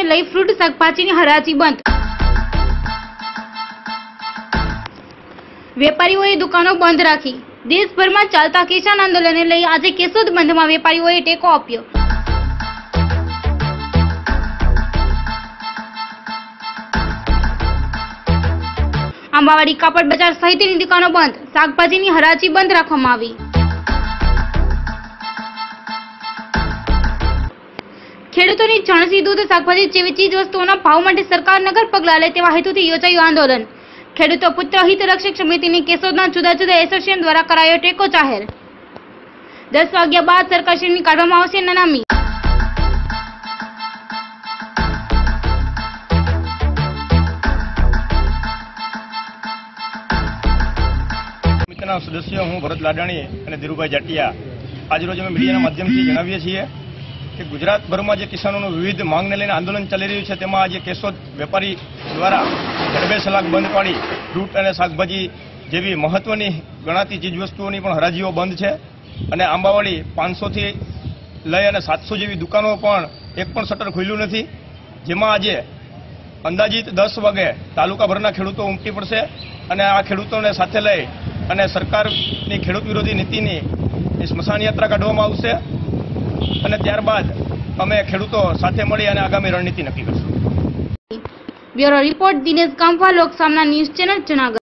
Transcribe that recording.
લઈ ફ્રૂટ શાકભાજીની હરાજી બંધ। વેપારીઓએ દુકાનો બંધ રાખી। દેશભરમાં ચાલતા કિસાન આંદોલનને લઈ આજે કેશોદ બંધમાં વેપારીઓએ ટેકો આપ્યો। આંબાવાડી કાપડ બજાર સહિતની દુકાનો બંધ, શાકભાજીની હરાજી બંધ રાખવામાં આવી। ખેડૂતોની ચણસી, દૂધ, શાકભાજી જેવી ચીજ વસ્તુઓના ભાવ માટે સરકાર નગર પગલાં લે તેવા હેતુથી યોજાયું આંદોલન। ખેડૂતો પુત્ર હિત રક્ષક સમિતિની કેશોદના જુદા જુદા એસોસિએશન દ્વારા કરાયો ટેકો જાહેર। 10 વાગ્યા બાદ સરકારશ્રીની કાઢવામાં આવશે નનામી। સમિતિના સદસ્યો હું ભરત લાડાણી અને ધીરુભાઈ જાટિયા આજ રોજ અમે મીડિયાના માધ્યમથી જણાવીએ છીએ કે ગુજરાતભરમાં જે કિસાનોનું વિવિધ માંગને લઈને આંદોલન ચાલી રહ્યું છે તેમાં આજે કેશોદ વેપારી દ્વારા જડબે સલાક બંધ પાડી ફ્રૂટ અને શાકભાજી જેવી મહત્વની ગણાતી ચીજવસ્તુઓની પણ હરાજીઓ બંધ છે અને આંબાવાડી 500થી લઈ અને 700 જેવી દુકાનો પણ એક પણ શટર ખુલ્યું નથી, જેમાં આજે અંદાજિત 10 વાગે તાલુકાભરના ખેડૂતો ઉમટી પડશે અને આ ખેડૂતોને સાથે લઈ અને સરકારની ખેડૂત વિરોધી નીતિની સ્મશાન યાત્રા કાઢવામાં આવશે અને ત્યારબાદ અમે ખેડૂતો સાથે મળી અને આગામી રણનીતિ નક્કી કરશું। Bureau report Dinesh Kamva, Loksamna news channel, Junagadh.